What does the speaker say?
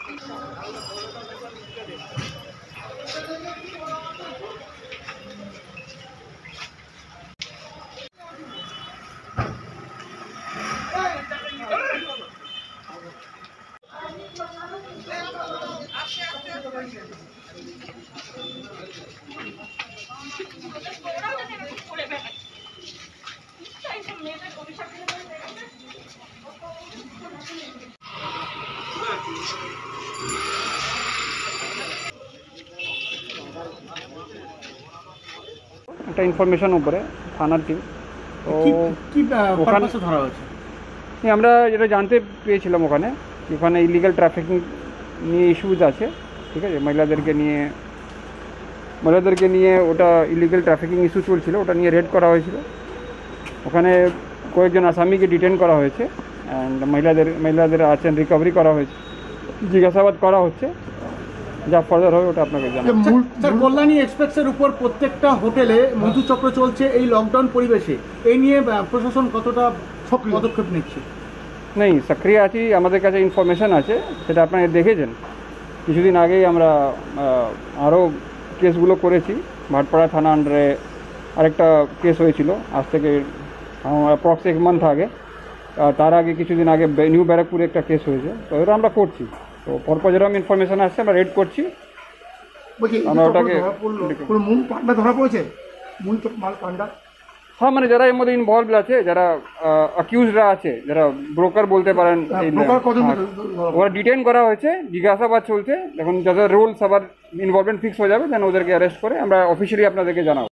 একটা ইনফরমেশন উপরে থানার টিম তো ওখানে ধরা হয়েছে। আমরা যেটা জানতে পেয়েছিলাম ওখানে ইলিগাল ট্রাফিকিং নিয়ে ইস্যুজ আছে, ঠিক আছে, মহিলাদেরকে নিয়ে ওটা ইলিগাল ট্রাফিকিং ইস্যু চলছিল, ওটা নিয়ে রেড করা হয়েছিল। ওখানে কয়েকজন আসামিকে ডিটেন করা হয়েছে অ্যান্ড মহিলাদের আছেন রিকভারি করা হয়েছে, জিজ্ঞাসাবাদ করা হচ্ছে, যা ফার্দার হবে ওটা আপনাকে জানাবো। স্যার, কল্যাণী এক্সপ্রেসের উপর প্রত্যেকটা হোটেলে মধুচক্র চলছে এই লকডাউন পরিবেশে, এই নিয়ে প্রশাসন কতটা পদক্ষেপ নিচ্ছে? নেই, সক্রিয় আছি, আমাদের কাছে ইনফরমেশান আছে, সেটা আপনারা দেখেছেন। কিছুদিন আগেই আমরা আরও কেসগুলো করেছি। ভাটপাড়া থানা আন্ডারে আরেকটা কেস হয়েছিল, আজ থেকে অ্যাপ্রক্স 1 মান্থ আগে। তার আগে কিছুদিন আগে নিউ ব্যারাকপুরে একটা কেস হয়েছে। তো এটা আমরা করছি, তো পরপর যেরকম ইনফরমেশান আসছে আমরা রেড করছি। আমরা ওটাকে মূল পান্ডা ধরা পড়েছে, মূল পান্ডা। হ্যাঁ, মানে যারা এর মধ্যে ইনভলভ আছে, যারা অ্যাকিউজরা আছে, যারা ব্রোকার বলতে পারেন, ওরা ডিটেইন করা হয়েছে, জিজ্ঞাসাবাদ চলছে। এখন যাদের রোল সবার ইনভলভমেন্ট ফিক্স হয়ে যাবে, দেন ওদেরকে অ্যারেস্ট করে আমরা অফিসিয়ালি আপনাদেরকে জানাবো।